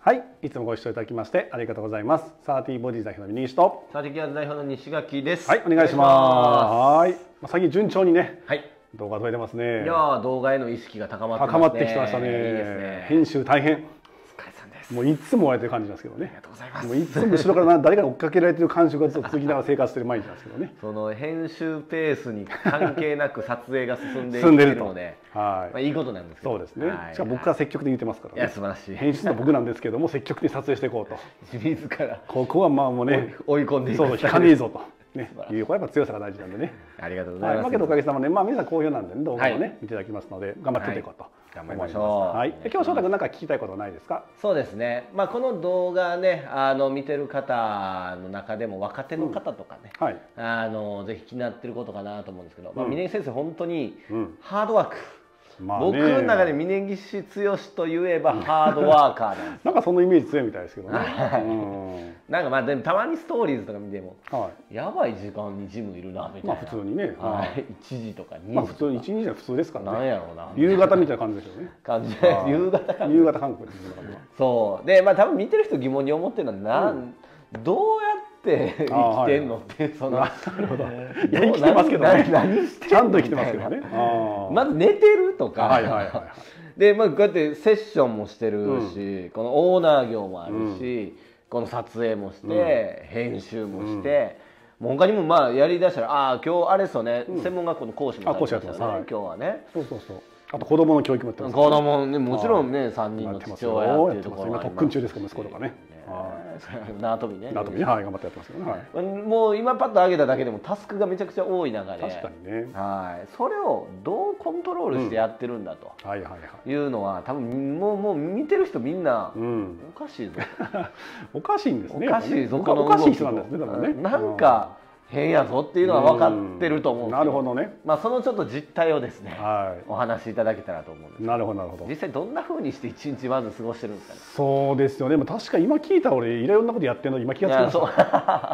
はい、いつもご視聴いただきましてありがとうございます。サーティーボディ代表の峯岸とサーティギアーズ代表の西垣です。 はい、お願いします。はい、最近順調にね、 はい、 動画撮れてますね。 いやー、動画への意識が高まってますね。 高まってきてましたね。 いいですね。 編集大変。 お疲れさんです。 もういつも追われてる感じなんですけどね。 ありがとうございます。 もういつも後ろから誰かに追っかけられてる感触がずっと続きながら生活してる毎日なんですけどね。 その編集ペースに関係なく撮影が進んでいるので、 はい、 まあいいことなんですけど。 そうですね。しかも僕が積極的に言ってますからね。 いや素晴らしい。 編集の僕なんですけども積極的に撮影していこうと。 自らここはまあもうね追い込んでいく。 そう引かねえぞと。ね、いうやっぱ強さが大事なんでね。 ありがとうございます。 けどおかげさまで、まあ皆さん好評なんで、動画をね、見ていただきますので、頑張っていっていこうと。 頑張りましょう。 はい。今日翔太君なんか聞きたいことないですか？ そうですね。まあこの動画ね、見てる方の中でも若手の方とかね、ぜひ気になってることかなと思うんですけど、まあ峯岸先生本当にハードワーク。僕の中で峯岸剛といえばハードワーカーなんです。 なんかそのイメージ強いみたいですけどね。 なんかまあでもたまにストーリーズとか見ても、やばい時間にジムいるなみたいな。 まあ普通にね。 1時とか2時とか。 まあ普通に1、2時は普通ですからね。 なんやろうな。 夕方みたいな感じですよね。 夕方。 夕方韓国ですね。 そうでまあ多分見てる人疑問に思ってるのはどうやって生きてんのってその。なるほど。 いや生きてますけどね。ちゃんと生きてますけどね。 まず寝てるとか。でまあこうやってセッションもしてるし、このオーナー業もあるし、この撮影もして編集もして、もう他にもまあやりだしたら今日あれですよね、専門学校の講師もされてますよね今日はね。 そうそうそう。あと子供の教育もやってます。 子供ねもちろんね3人の父親っていうところ今特訓中ですか息子とかね。 縄跳びね。 縄跳びね、はい、頑張ってやってますよね。 もう今パッと上げただけでもタスクがめちゃくちゃ多い中で、 確かにね。 はい、それをどうコントロールしてやってるんだというのは多分もう見てる人みんなおかしいぞ。 おかしいんですね。 おかしいぞ。 おかしい人なんですね。だからね。 なんか変やぞっていうのは分かってると思うんですけど、 なるほどね。 まあそのちょっと実態をですね、お話しいただけたらと思うんです。 なるほどなるほど。 実際どんな風にして一日まず過ごしてるんですかね。 そうですよね。確か今聞いた俺いろんなことやってるの今気がつきました。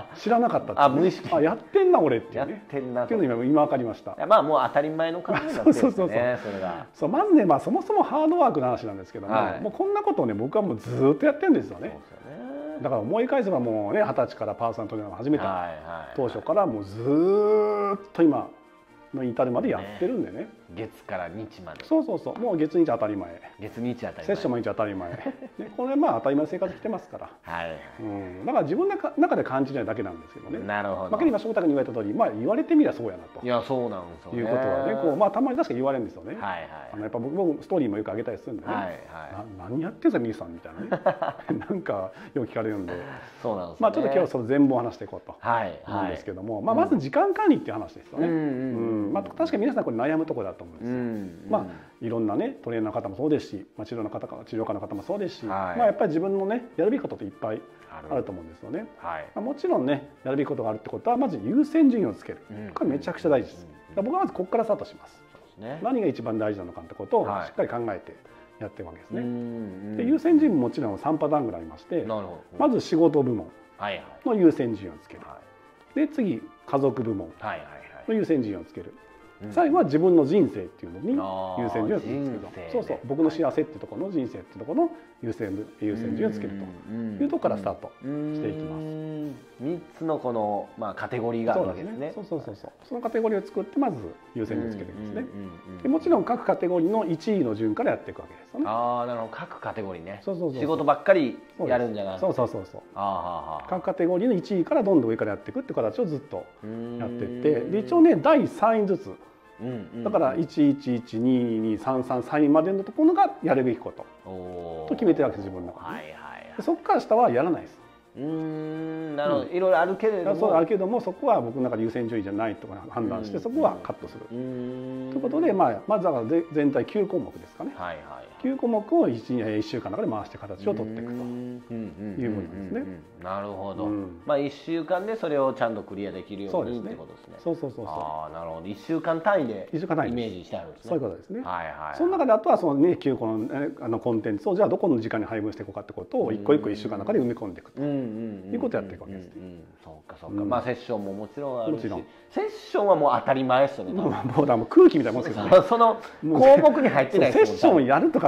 知らなかった。 無意識。 やってんな俺っていうね。 やってんなっていうの今分かりました。 まあもう当たり前の考えになってるんですね。それが。 そうまずねそもそもハードワークの話なんですけども、もうこんなことをね僕はもうずっとやってるんですよね。だから思い返せばもうね20歳からパーソナルトレーナーを始めた当初からもうずっと今の至るまでやってるんでね。 月から日まで。 そうもう月日当たり前。 月日当たり前。 セッション毎日当たり前。これ当たり前の生活してますから。だから自分の中で感じないだけなんですけどね。 なるほど。 今翔太君に言われた通り言われてみりゃそうやなと。 いやそうなんですよね。 いうことはねたまに確か言われるんですよね。やっぱ僕もストーリーもよく上げたりするんでね。何やってんすかミキさんみたいなね。なんかよく聞かれるんで。 そうなんです。 ちょっと今日はその全貌を話していこうと思うんですけども、まず時間管理っていう話ですよね。確かに皆さんこれ悩むところだと思うんですよ。いろんなねトレーナーの方もそうですし、治療家の方もそうですし、やっぱり自分のねやるべきことっていっぱいあると思うんですよね。もちろんねやるべきことがあるってことはまず優先順位をつける。これめちゃくちゃ大事です。僕はまずここからスタートします。何が一番大事なのかってことをしっかり考えてやってるわけですね。で優先順位ももちろん3パターンぐらいありまして、まず仕事部門の優先順位をつける。で次家族部門の優先順位をつける。最後は自分の人生っていうのに優先順位をつけると。僕の幸せっていうところの人生っていうところの優先順位をつけるというところからスタートしていきます。 3つのこのカテゴリーがあるわけですね。 そのカテゴリーを作ってまず優先順位をつけていくんですね。でもちろん各カテゴリーの1位の順からやっていくわけですよね。 なるほど。各カテゴリーね。仕事ばっかりやるんじゃなくて。各カテゴリーの1位からどんどん上からやっていくっていう形をずっとやっていって、で一応ね第3位ずつ。だから11122333位までのところがやるべきことと決めてるわけです自分の中で。そこから下はやらないです。 なるほど。いろいろあるけれども、 そこは僕の中で優先順位じゃないと判断してそこはカットするということで、まずだから全体9項目ですかね。9項目を1週間の中で回して形を取っていくというものなんですね。 なるほど。1週間でそれをちゃんとクリアできるようにってことですね。なるほど。1週間単位でイメージしてあるんですね。 そういうことですね。その中であとはそのね9個のコンテンツをじゃあどこの時間に配分していこうかってことを一個一個1週間の中で埋め込んでいくということをやっていくわけです。 そうか。セッションももちろんあるし、セッションはもう当たり前ですよね。 もう空気みたいなもんですけどね。 その項目に入ってない。 セッションをやるとか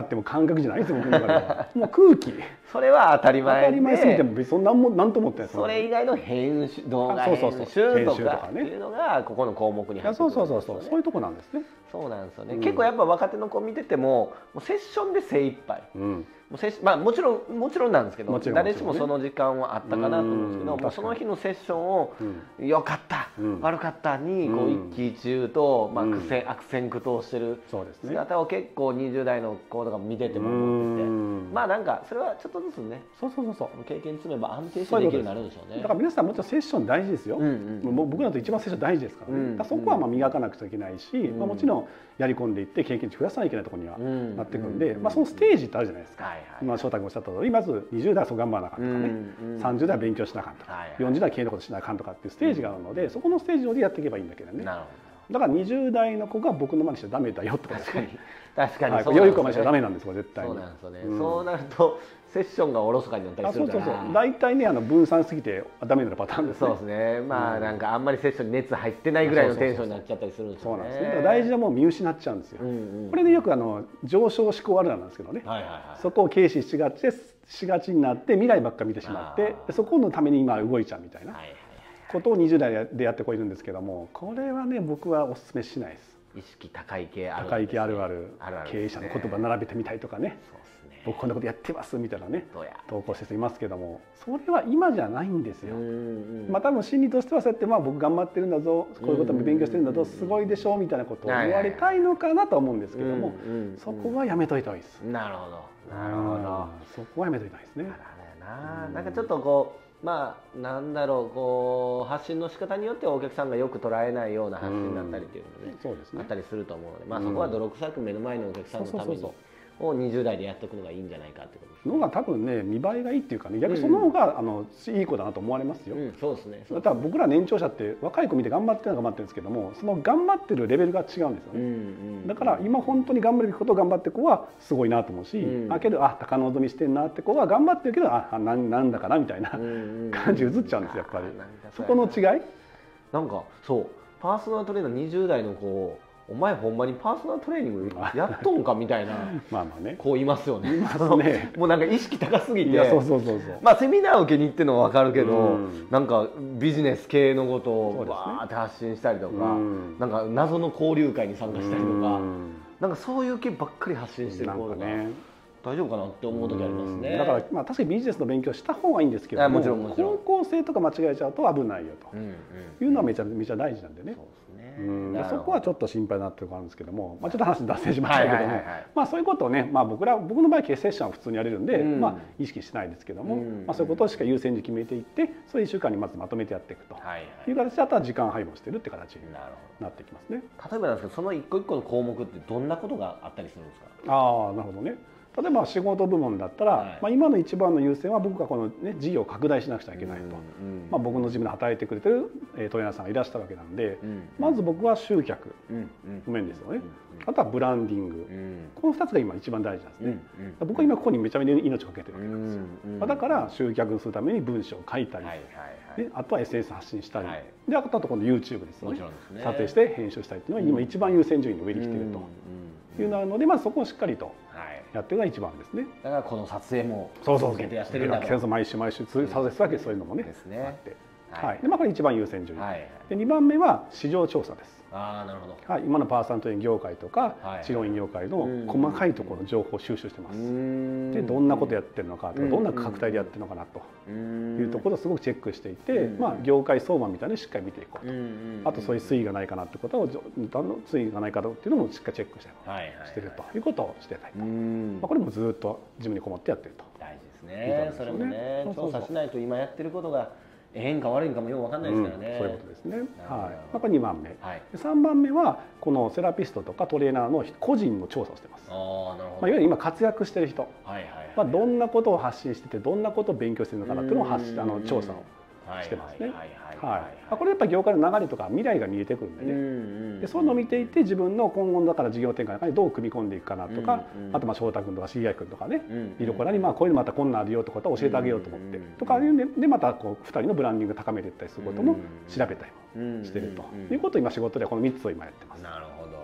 っても感覚じゃないですよ僕の中では。もう空気。 それは当たり前で、 当たり前すぎても別にそんなんと思ってないです。 それ以外の編集、動画編集とかっていうのがここの項目に入ってくるんですよね。 そういうとこなんですね。 そうなんですよね。結構やっぱ若手の子見ててもセッションで精一杯。まあもちろんなんですけど、誰しもその時間はあったかなと思うんですけど、もうその日のセッションを良かった悪かったにこう一喜一憂と悪戦苦闘してる姿を結構20代の子とか見てても思ってて、まあなんかそれはちょっとずつね、経験積めば安定してできるようになるんでしょうね。 だから皆さんもちろんセッション大事ですよ。僕らと一番セッション大事ですからね。そこはまあ磨かなくちゃいけないし、もちろんやり込んでいって経験値増やさなきゃいけないところにはなってくるんで、そのステージってあるじゃないですか。今翔太君おっしゃった通り、まず20代はそう頑張らなあかんとかね、30代は勉強しなあかんとか、40代は経営のことしなあかんとかっていうステージがあるので、そこのステージ上でやっていけばいいんだけどね。だから20代の子が僕の真似しちゃダメだよってことですね。 確かに良い子真似しちゃダメなんですよ絶対に。 そうなんですよね。そうなるとセッションがおろそかになったりするから。 大体ね分散すぎてダメになるパターンですね。 そうですね。まあなんかあんまりセッションに熱入ってないぐらいのテンションになっちゃったりするんですよね。 そうなんですね。だから大事なものを見失っちゃうんですよ。これでよく上昇志向あるなんですけどね。そこを軽視しがちになって未来ばっか見てしまって、そこのために今動いちゃうみたいなことを20代でやってこいるんですけども、これはね僕はお勧めしないです。 意識高い系あるある経営者の言葉並べてみたいとかね、僕こんなことやってますみたいなね投稿していますけども、それは今じゃないんですよ。多分心理としてはそうやって僕頑張ってるんだぞ、こういうことも勉強してるんだぞ、すごいでしょみたいなことを言われたいのかなと思うんですけども、そこはやめといた方がいいです。 なるほど。 そこはやめといた方がいいですね。 なんかちょっとこうなんだろう、こう発信の仕方によってはお客さんがよく捉えないような発信だったりっていうのね、あったりすると思うので、そこは泥臭く目の前のお客さんのためにを20代でやっておくのがいいんじゃないかってことですのが多分ね見栄えがいいっていうかね、逆にその方がいい子だなと思われますよ。 そうですね。 だから僕ら年長者って若い子見て頑張ってるのは頑張ってるんですけども、その頑張ってるレベルが違うんですよね。だから今本当に頑張るべきことを頑張ってる子はすごいなと思うし、けど高望みしてんなって子は頑張ってるけどなんだかなみたいな感じ映っちゃうんですよやっぱり。そこの違い。 なんかそうパーソナルトレーナー20代の子、お前ほんまにパーソナルトレーニングやっとんかみたいな子いますよね。もうなんか意識高すぎて、セミナー受けに行ってるのは分かるけど、なんかビジネス系のことをバーって発信したりとか、なんか謎の交流会に参加したりとか、なんかそういう系ばっかり発信してる子とか大丈夫かなって思う時ありますね。 だから確かにビジネスの勉強した方がいいんですけども、方向性とか間違えちゃうと危ないよというのはめちゃめちゃ大事なんでね。そこはちょっと心配になってるところあるんですけども、ちょっと話脱線しましたけども、そういうことをね、僕の場合セッションは普通にやれるんで意識しないですけども、そういうことをしっかり優先順位決めていって、それ1週間にまずまとめてやっていくという形で、あとは時間配分してるって形になってきますね。 例えばなんですけど、その一個一個の項目ってどんなことがあったりするんですか？ なるほどね。例えば仕事部門だったら、今の一番の優先は僕がこの、事業を拡大しなくちゃいけないと、僕のジムで働いてくれてるトレーナーさんがいらしたわけなんで、まず僕は集客の面ですよね。あとはブランディング、この2つが今一番大事なんですね。僕は今ここにめちゃめちゃ命をかけてるわけなんですよ。だから集客するために文章を書いたり、あとは SNS 発信したり、あとは今度 YouTube ですね、撮影して編集したりっていうのが今一番優先順位の上に来ているというので、まずそこをしっかりとやってるのが一番ですね。 だからこの撮影も続けてやってるんだと。 毎週撮影するわけ、そういうのもねあって、これ一番優先順位で、2番目は市場調査です。 なるほど。 今のパーソナルトレーニング業界とか治療院業界の細かいところの情報を収集してます。でどんなことやってるのかとか、どんな価格帯でやってるのかなというところをすごくチェックしていて、業界相場みたいなのをしっかり見ていこうと、あとそういう推移がないかなってことを推移がないかっていうのもしっかりチェックしてるということをしてたりと、これもずっと自分にこもってやってると。 大事ですね。それもね調査しないと今やってることが変か悪いかもよく分かんないですからね。 そういうことですね。これ2番目。3番目はこのセラピストとかトレーナーの個人の調査をしてます。いわゆる今活躍してる人、どんなことを発信してて、どんなことを勉強してるのかなっていうのを調査をしてますね。これやっぱり業界の流れとか未来が見えてくるんでね、でそういうのを見ていて、自分の今後だから事業展開の中にどう組み込んでいくかなとか、あと翔太君とか CI 君とかね、いる子らにこういうのまたこんなあるよってことを教えてあげようと思ってとかで、またこう2人のブランディングを高めていったりすることも調べたりもしてるということを今仕事ではこの3つを今やってます。 なるほど。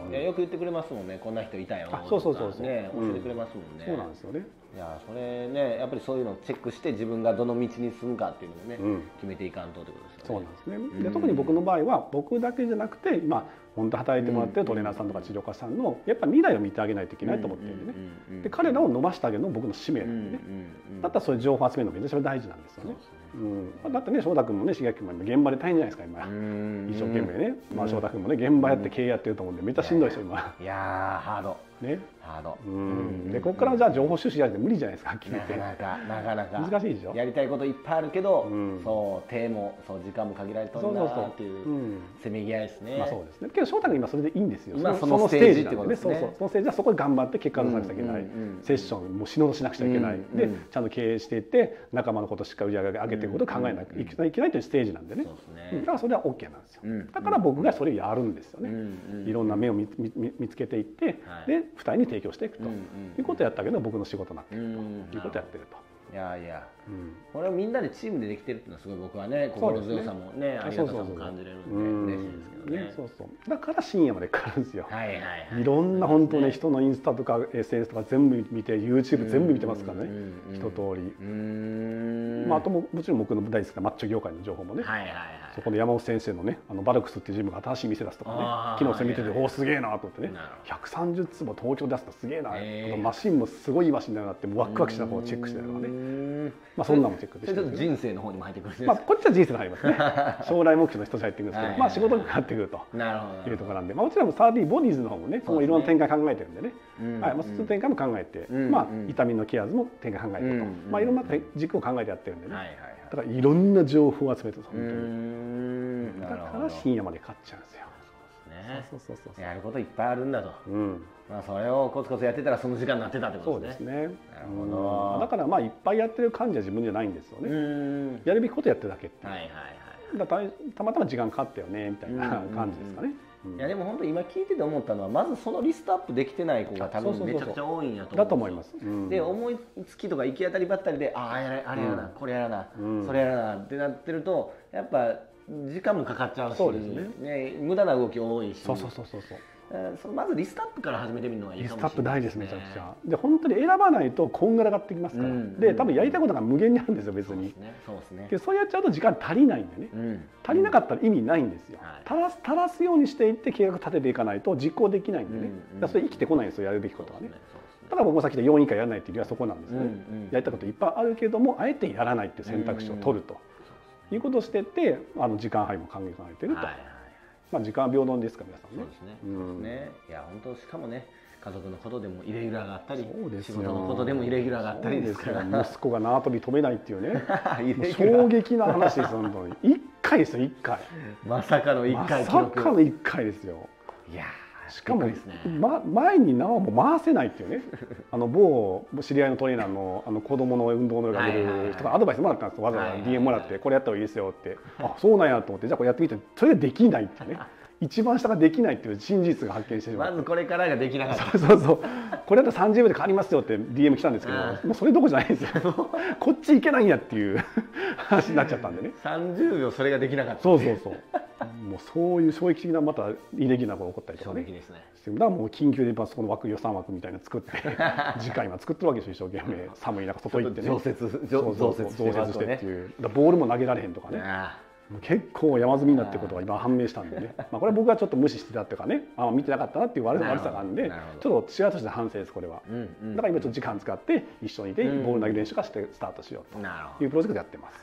よく言ってくれますもんね、こんな人いたよとかね、教えてくれますもんね。 そうなんですよね。 いやそれね、やっぱりそういうのをチェックして自分がどの道に進むかっていうのをね、決めていかんとってことですよね。 そうなんですね。で特に僕の場合は僕だけじゃなくて今本当働いてもらってるトレーナーさんとか治療家さんのやっぱ未来を見てあげないといけないと思ってるんでね。で彼らを伸ばしてあげるのが僕の使命なんでね。だったらそういう情報を集めるのがめちゃくちゃ大事なんですよね。だってね翔太君もね重明君も現場で大変じゃないですか今。一生懸命ね。翔太君もね現場やって経営やってると思うんでめっちゃしんどいですよ今。 いやハード。 ね。 ハード。 でここからじゃあ情報収集やるって無理じゃないですかはっきり言って。 なかなか難しいでしょ。 やりたいこといっぱいあるけど、そう手もそう時間も限られてるなっていうせめぎ合いですね。 まあそうですね。けど翔太君今それでいいんですよ。 そのステージってことですね。 そのステージはそこで頑張って結果を出さなくちゃいけない。セッションも死のうとしなくちゃいけない。でちゃんと経営していって仲間のことをしっかり売り上げていくことを考えなきゃいけないというステージなんでね。だからそれは OK なんですよ。だから僕がそれをやるんですよね。いろんな目を見つけていってで2人に提供していくということをやったけど僕の仕事になっているということをやってると。 いやいや、これをみんなでチームでできてるっていうのはすごい僕はね心強さもねありがたさも感じれるんで嬉しいですけどね。 そうそうだから深夜までかかるんですよ。いろんな本当ね人のインスタとか SNS とか全部見て YouTube 全部見てますからね一通り。あともちろん僕の大好きなマッチョ業界の情報もねそこで山本先生のねバルクスっていうジムが新しい店出すとかね昨日それ見てておおすげえなと思ってね130坪東京出すとすげえなマシンもすごいいいマシンだなってワクワクしながらチェックしてたからね。まあそんなもチェックしてる。 人生の方にも入ってくるんです。 まあこっちは人生が入りますね。将来目標の一つ入ってくるんですけど、まあ仕事がかかってくるというところなんで、もちろん30ボディーズの方もね、そのいろんな展開考えてるんでね、はい、まあその展開も考えて、まあ痛みのケアーズも展開考えてると、まあいろんな軸を考えてやってるんでね。だからいろんな情報を集めてる本当に。だから深夜までかかっちゃうんですよ。 そうやることいっぱいあるんだと。まあそれをコツコツやってたらその時間になってたってことですね。 そうですね。なるほど。だからまあいっぱいやってる感じは自分じゃないんですよね。やるべきことやってるだけって。たまたま時間かかったよねみたいな感じですかね。 いやでも本当今聞いてて思ったのはまずそのリストアップできてない子が多分めちゃくちゃ多いんやと思う。 だと思います。 で思いつきとか行き当たりばったりであれやらなこれやらなそれやらなってなってるとやっぱ時間もかかっちゃうし、無駄な動き多いし。まずリストアップから始めてみるのがいいかもしれない。 リストアップ大事ですめちゃくちゃ。で本当に選ばないとこんがらがってきますから。で多分やりたいことが無限にあるんですよ別に。そうやっちゃうと時間足りないんでね。足りなかったら意味ないんですよ。足らすようにしていって計画立てていかないと実行できないんでね。だからそれ生きてこないんですよやるべきことがね。だから僕もさっき言った4以下やらないっていう理由はそこなんですね。やりたいこといっぱいあるけどもあえてやらないっていう選択肢を取るということをしてって時間配分を考えてると。まあ時間は平等ですから皆さんね。 そうですね。いや本当しかもね家族のことでもイレギュラーがあったり、仕事のことでもイレギュラーがあったりですから。 息子が縄跳び飛べないっていうね。衝撃な話です本当に。1回ですよ1回。 まさかの1回記録。 まさかの1回ですよ。 いや。 しかも前に縄も回せないっていうね某知り合いのトレーナーの子供の運動能力が出る人がアドバイスもらったんですよ。わざわざ DM もらってこれやった方がいいですよってあそうなんやと思ってじゃあこれやってみてそれでできないってね一番下ができないっていう真実が発見してしまう。 まずこれからができなかった。 そうこれだったら30秒で変わりますよって DM 来たんですけどもうそれどころじゃないんですよ。こっち行けないんやっていう話になっちゃったんでね。 30秒それができなかった。 そうもうそういう衝撃的なまたイレギュラーが起こったりとかね。だからもう緊急でその予算枠みたいなの作って次回は作ってるわけですよ一生懸命寒い中外行ってね増設してっていうボールも投げられへんとかね。結構山積みになってことが今判明したんでねこれは僕がちょっと無視してたっていうかね見てなかったなっていう悪さがあるんでちょっと違うとして反省ですこれは。だから今ちょっと時間使って一緒にいてボール投げ練習からしてスタートしようというプロジェクトでやってます。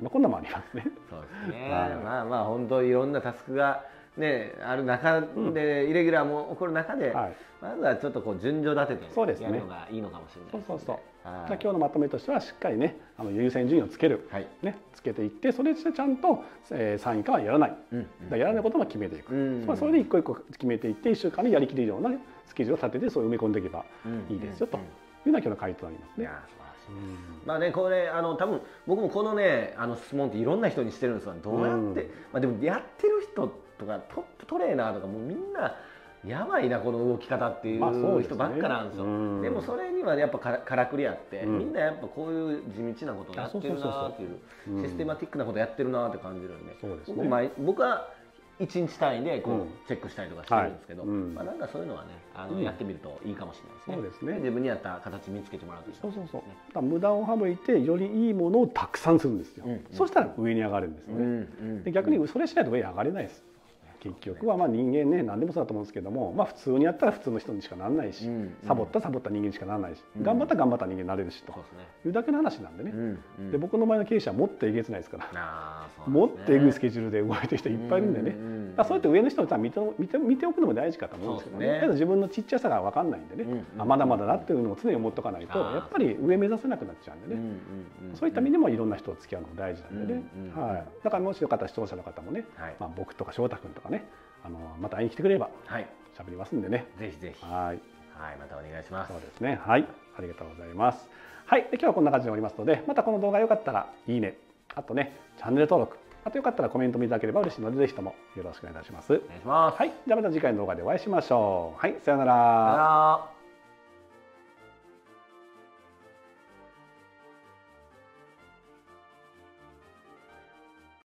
こんなもありますね。 そうですね。まあ本当いろんなタスクがねある中でイレギュラーも起こる中でまずはちょっとこう順序立ててやるのがいいのかもしれないですね。 今日のまとめとしてはしっかりね優先順位をつける、つけていってそれしてちゃんと3位以下はやらない、やらないことも決めていく、それで一個一個決めていって1週間でやりきれるようなスケジュールを立ててそれを埋め込んでいけばいいですよというのが今日の回答になりますね。 まあねこれ多分僕もこのね質問っていろんな人にしてるんですがどうやってでもやってる人とかトップトレーナーとかもうみんなやばいなこの動き方っていう人ばっかなんですよ。でもそれにはやっぱからくりあってみんなやっぱこういう地道なことをやってるなっていうシステマティックなことやってるなって感じるんで僕は 1日単位でこうチェックしたりとかしてるんですけど、まあなんかそういうのはねやってみるといいかもしれないですね。自分に合った形見つけてもらうといい。 そうそうそう。無駄を省いてよりいいものをたくさんするんですよ。そしたら上に上がるんですね。で逆にそれしないと上に上がれないです。結局はまあ人間ね何でもそうだと思うんですけども、まあ普通にやったら普通の人にしかならないし、サボったらサボった人間にしかならないし、頑張ったら頑張った人間になれるしというだけの話なんでね。で僕の前の経営者はもっとえげつないですから、もっとえぐいスケジュールで動いてる人いっぱいいるんでね。そうやって上の人を見ておくのも大事かと思うんですけどね。自分のちっちゃさが分かんないんでね、まだまだだっていうのを常に思っとかないとやっぱり上目指せなくなっちゃうんでね。そういった意味でもいろんんな人と付き合うのも大事なんでね。だからもしよかったら視聴者の方もね、まあ僕とか翔太君とかね、また会いに来てくれれば喋りますんでね。 ぜひぜひ。 はい、 またお願いします。 そうですね。はい、ありがとうございます。はい、で今日はこんな感じでおりますので、またこの動画よかったらいいね、あとねチャンネル登録、あとよかったらコメントもいただければ嬉しいのでぜひともよろしくお願いいたします。 お願いします。 はい、じゃあまた次回の動画でお会いしましょう。はい、さようなら。 さようなら。